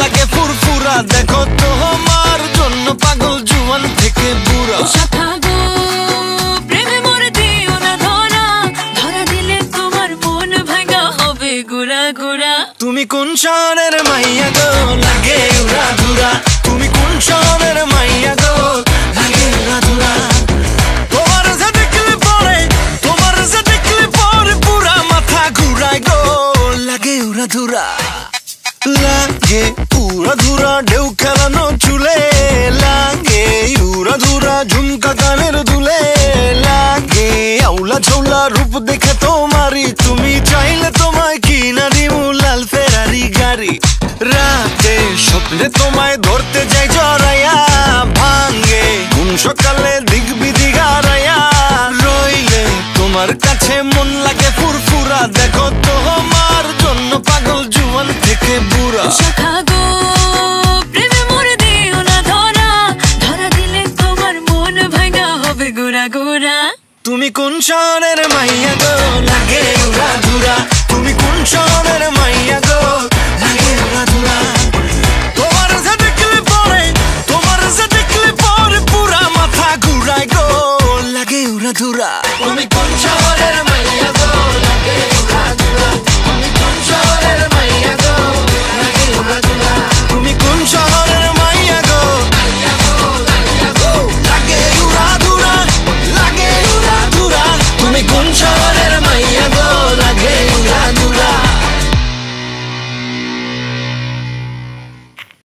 লাগে ফুরফুরা, দেখো তোমার জন্য পাগল জুয়ান থেকে বুড়া। শাখা গো প্রেমে মরে দিও না ধরা, ধরা দিলে তোমার মন ভাঙা হবে গুড়া গুড়া। তুমি কোন শহরের মাইয়া গো লাগে উড়া ধুরা, তুমি কোন শহরের মাইয়া গো লাগে উড়া ধুরা। তোমার যে দেখলে পরে, তোমার যে দেখলে পরে পুরা মাথা ঘুরায় গো লাগে উড়া ধুরা। লাগে উড়া ধুরা ঢেউ খেলানো চুলে, লাগে উড়া ধুরা ঝুমকা কানের দুলে, লাগে আউলা ঝৌলা রূপ দেখে তোমারি, তুমি চাইলে তোমায় কিনা দিমু লাল ফেরারি গাড়ি। রাতে স্বপ্নে তোমায় ধরতে যাই জড়াইয়া, ভাঙ্গে কোন সকালে দিক বিধি গারাইয়া, রইলে তোমার কাছে মন লাগে ফুরফুরা, দেখো তোমার জন্য পাগল জুয়ান থেকে বুড়া। শাখা গো প্রেমে মরে দিও না ধরা, ধরা দিলে তোমার মন ভাঙা হবে গুড়া গুড়া। তুমি কোন শহরের মাইয়া গো লাগে উড়া ধুরা, তুমি কোন শহরের মাইয়া গো লাগে উড়া ধুরা। তোমার যে দেখলে পরে, তোমার যে দেখলে পরে পুরা মাথা ঘুরায় গো লাগে উড়া ধুরা।